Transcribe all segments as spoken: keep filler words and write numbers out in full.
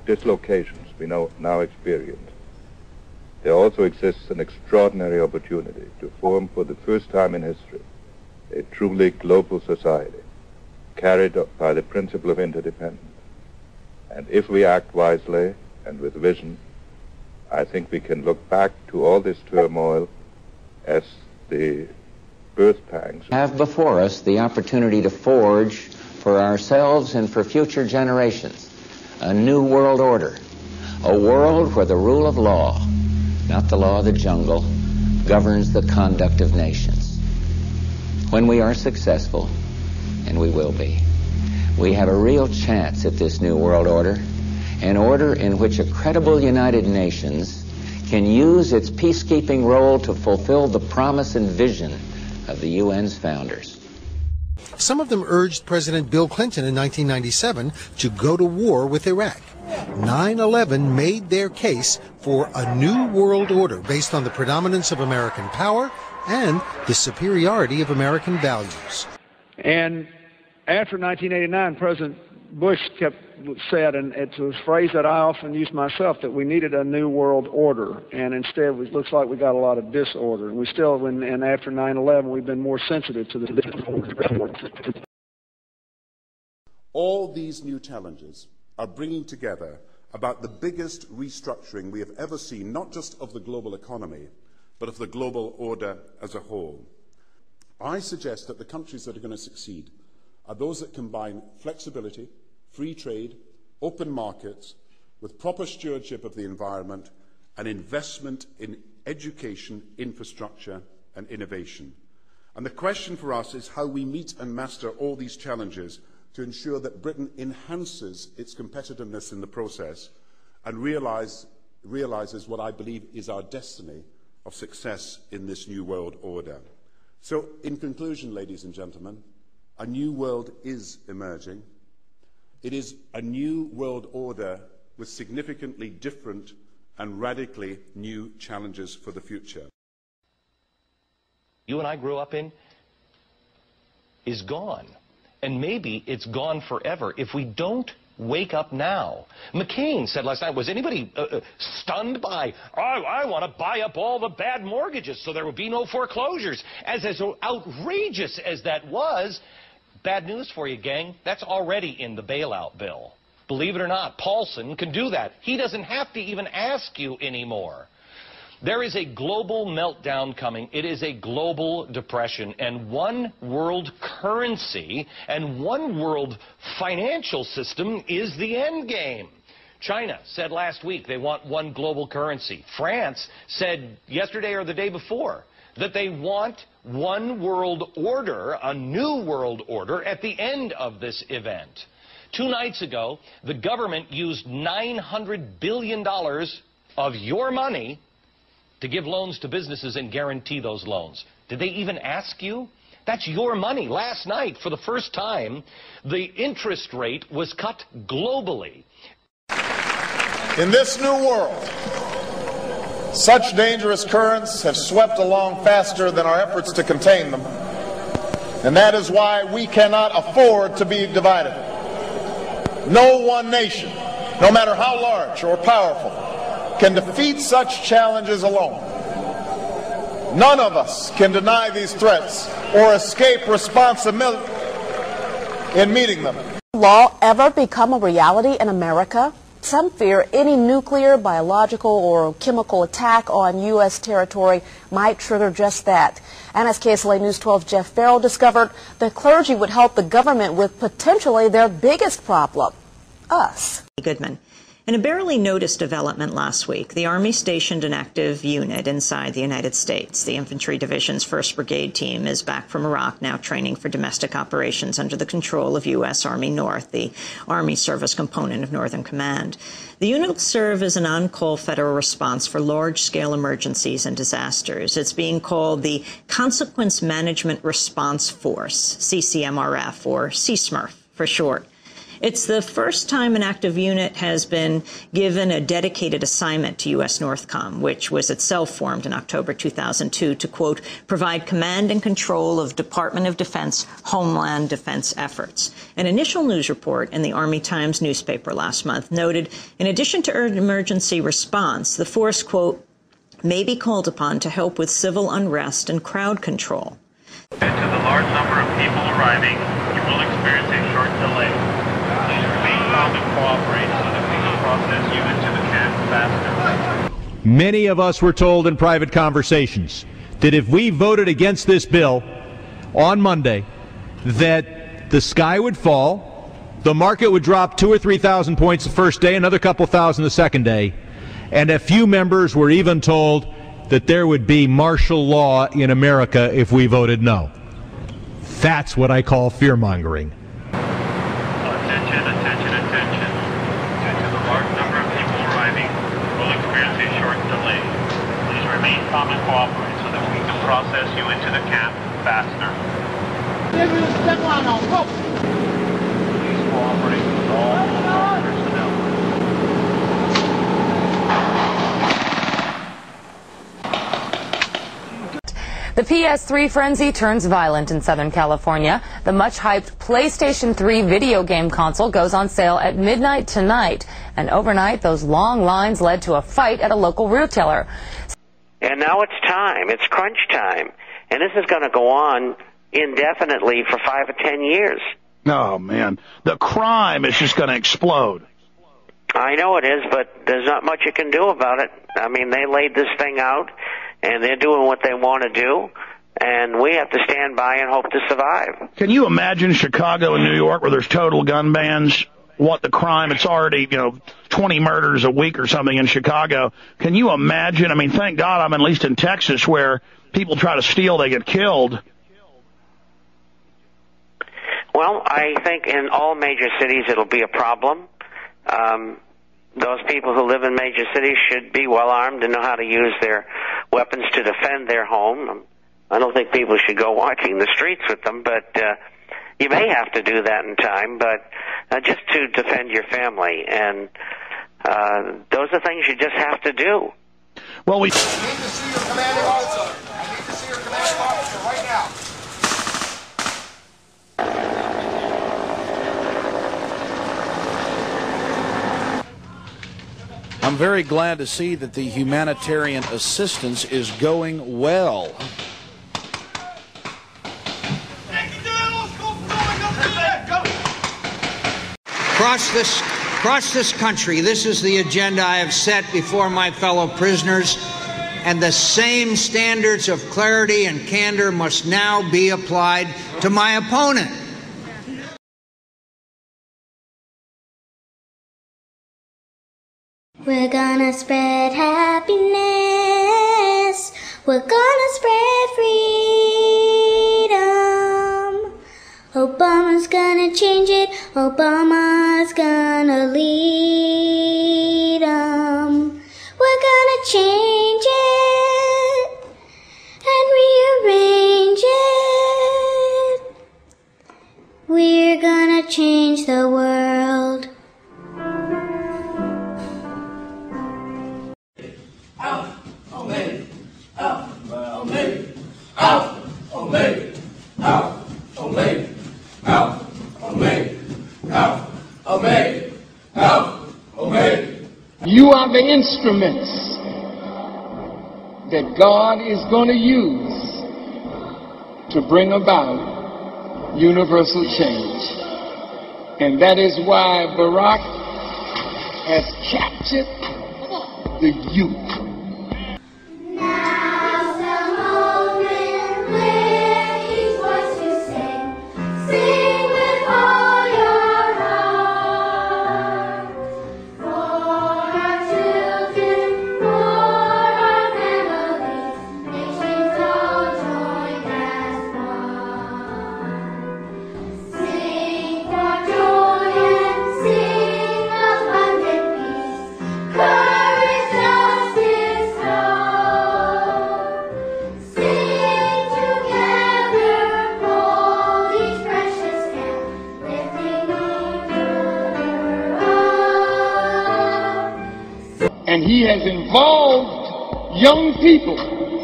dislocations we know, now experience, there also exists an extraordinary opportunity to form for the first time in history a truly global society carried by the principle of interdependence. And if we act wisely and with vision, I think we can look back to all this turmoil as the birth pangs. We have before us the opportunity to forge for ourselves and for future generations a new world order, a world where the rule of law, not the law of the jungle, governs the conduct of nations. When we are successful, and we will be, we have a real chance at this new world order, an order in which a credible United Nations can use its peacekeeping role to fulfill the promise and vision of the U N's founders. Some of them urged President Bill Clinton in nineteen ninety-seven to go to war with Iraq. nine eleven made their case for a new world order based on the predominance of American power and the superiority of American values. And after nineteen eighty-nine, President Bush kept said, and it's a phrase that I often use myself, that we needed a new world order, and instead it looks like we got a lot of disorder. And we still, when, and after nine eleven, we've been more sensitive to the disorder. All these new challenges are bringing together about the biggest restructuring we have ever seen, not just of the global economy, but of the global order as a whole. I suggest that the countries that are going to succeed are those that combine flexibility, free trade, open markets, with proper stewardship of the environment and investment in education, infrastructure and innovation. And the question for us is how we meet and master all these challenges to ensure that Britain enhances its competitiveness in the process and realize, realizes what I believe is our destiny of success in this new world order. So, in conclusion, ladies and gentlemen, a new world is emerging. It is a new world order with significantly different and radically new challenges for the future. You and I grew up in is gone. And maybe it's gone forever if we don't wake up now. McCain said last night, was anybody uh, stunned by, oh, I want to buy up all the bad mortgages so there would be no foreclosures? As, as outrageous as that was, bad news for you, gang. That's already in the bailout bill. Believe it or not, Paulson can do that. He doesn't have to even ask you anymore. There is a global meltdown coming. It is a global depression, and one world currency and one world financial system is the end game. China said last week they want one global currency. France said yesterday or the day before that they want one world order, a new world order, at the end of this event. Two nights ago, the government used nine hundred billion dollars of your money to give loans to businesses and guarantee those loans. Did they even ask you? That's your money. Last night, for the first time, the interest rate was cut globally. In this new world, such dangerous currents have swept along faster than our efforts to contain them. And that is why we cannot afford to be divided. No one nation, no matter how large or powerful, can defeat such challenges alone. None of us can deny these threats or escape responsibility in meeting them. Will law ever become a reality in America? Some fear any nuclear, biological, or chemical attack on U S territory might trigger just that. And as K S L A News twelve Jeff Farrell discovered, the clergy would help the government with potentially their biggest problem, us. Goodman. In a barely noticed development last week, the Army stationed an active unit inside the United States. The Infantry Division's first Brigade team is back from Iraq, now training for domestic operations under the control of U S Army North, the Army service component of Northern Command. The unit will serve as an on-call federal response for large-scale emergencies and disasters. It's being called the Consequence Management Response Force, C C M R F, or C S M R F for short. It's the first time an active unit has been given a dedicated assignment to U S Northcom, which was itself formed in October two thousand two to, quote, provide command and control of Department of Defense homeland defense efforts. An initial news report in the Army Times newspaper last month noted, in addition to emergency response, the force, quote, may be called upon to help with civil unrest and crowd control. To the large number of people arriving, you will experience a short delay. Please remain calm and cooperate so that we can process you into the camp faster. Many of us were told in private conversations that if we voted against this bill on Monday, that the sky would fall, the market would drop two or three thousand points the first day, another couple thousand the second day, and a few members were even told that there would be martial law in America if we voted no. That's what I call fear-mongering. Attention, attention, attention. Due to the large number of people arriving, we'll experience a short delay. Please remain calm and cooperate so that we can process you into the camp faster. Please cooperate with all personnel. The P S three frenzy turns violent in Southern California. The much-hyped PlayStation three video game console goes on sale at midnight tonight. And overnight, those long lines led to a fight at a local retailer. And now it's time. It's crunch time. And this is going to go on indefinitely for five or ten years. Oh, man. The crime is just going to explode. I know it is, but there's not much you can do about it. I mean, they laid this thing out, and they're doing what they want to do, and we have to stand by and hope to survive. Can you imagine Chicago and New York where there's total gun bans? What the crime, it's already, you know, twenty murders a week or something in Chicago. Can you imagine? I mean, thank God I'm at least in Texas where people try to steal, they get killed. Well, I think in all major cities it'll be a problem. Um, those people who live in major cities should be well armed and know how to use their weapons to defend their home. I don't think people should go walking the streets with them, but uh, you may have to do that in time, but uh, just to defend your family. And uh, those are things you just have to do. Well, we... I need to see your commanding officer. I need to see your commanding officer right now. I'm very glad to see that the humanitarian assistance is going well. Across this, across this country, this is the agenda I have set before my fellow prisoners, and the same standards of clarity and candor must now be applied to my opponent. We're gonna spread happiness. We're gonna spread freedom. Obama's gonna change it. Obama's gonna lead 'em. We're gonna change it and rearrange it. We're gonna change the world. You are the instruments that God is going to use to bring about universal change. And that is why Barack has captured the youth. Courage, justice. And he has involved young people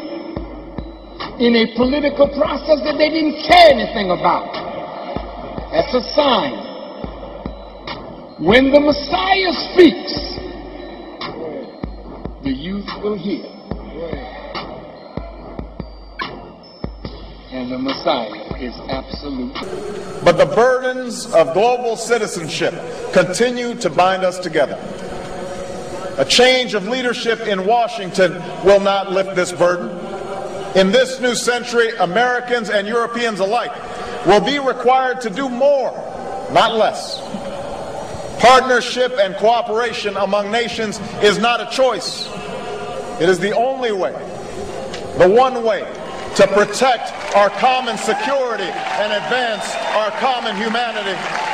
in a political process that they didn't care anything about. That's a sign. When the Messiah speaks, the youth will hear. And the Messiah is absolute. But the burdens of global citizenship continue to bind us together. A change of leadership in Washington will not lift this burden. In this new century, Americans and Europeans alike will be required to do more, not less. Partnership and cooperation among nations is not a choice. It is the only way, the one way, to protect our common security and advance our common humanity